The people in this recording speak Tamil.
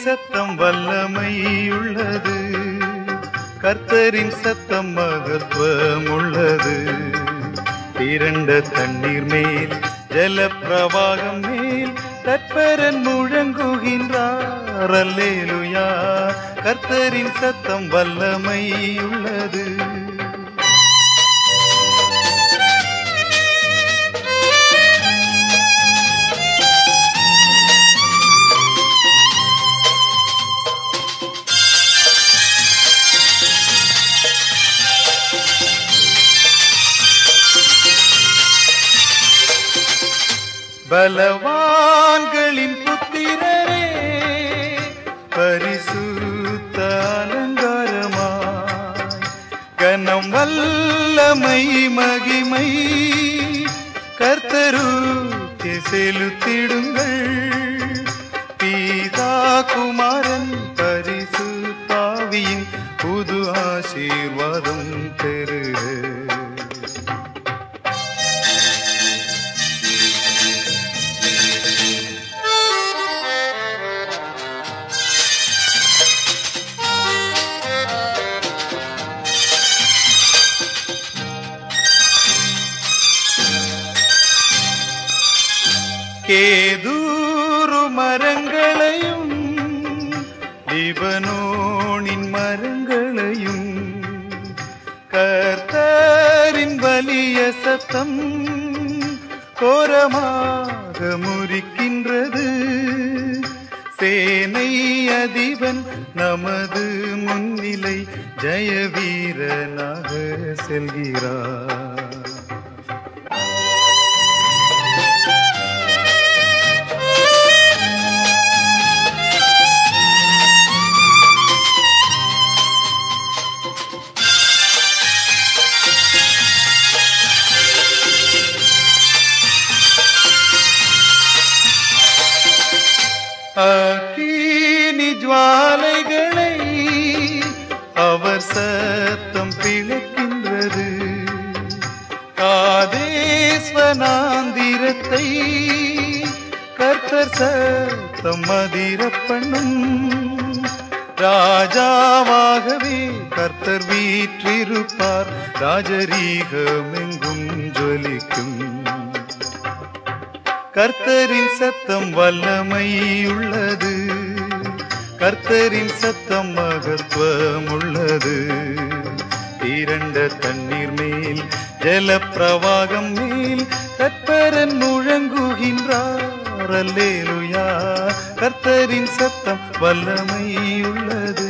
சத்தம் வல்லமை உள்ளது, கர்த்தரின் சத்தம் மகத்துவம் உள்ளது. திரண்ட தண்ணீர் மேல் ஜல பிரவாகம் மேல் தற்பரன் முழங்குகின்றார். அல்லேலூயா, கர்த்தரின் சத்தம் வல்லமை உள்ளது. பலவான்களின் புத்திரரே, பரிசுத்த அலங்காரமாய் கனம் வல்லமை மகிமை கர்த்தருக்கே செலுத்திடுங்கள். பிதா குமாரன் பரிசுத்தாவியின் புது ஆசீர்வாதம் பெறுக. கேதூரு மரங்களையும் லிபனோனின் மரங்களையும் கர்த்தரின் வலிய சத்தம் கோரமாக முறிக்கின்றது. சேனை அதிபன் நமது முன்னிலை ஜெயவீரனாக செல்கிறார். அக்கினி ஜுவாலைகளை அவர் சத்தம் பிளக்கின்றது. காதேஸ்வனாந்திரத்தை கர்த்தர் சத்தம் மதிர பண்ணும். ராஜாவாகவே கர்த்தர் வீற்றிருப்பார், ராஜரீகமெங்கும் ஜொலிக்கும். கர்த்தரின் சத்தம் வல்லமை உள்ளது, கர்த்தரின் சத்தம் மகத்துவம் உள்ளது. திரண்ட தண்ணீர் மேல் ஜல பிரவாகம் மேல் தற்பரன் முழங்குகின்றார். அல்லேலூயா, கர்த்தரின் சத்தம் வல்லமை உள்ளது.